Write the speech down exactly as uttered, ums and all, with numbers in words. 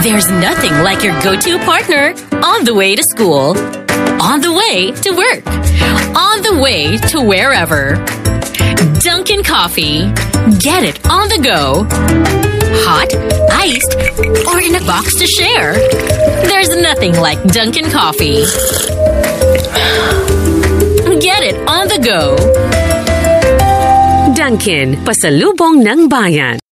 There's nothing like your go-to partner on the way to school, on the way to work, on the way to wherever. Dunkin Coffee. Get it on the go. Hot, iced, or in a box to share. There's nothing like Dunkin Coffee. Get it on the go. Dunkin, pasalubong ng bayan.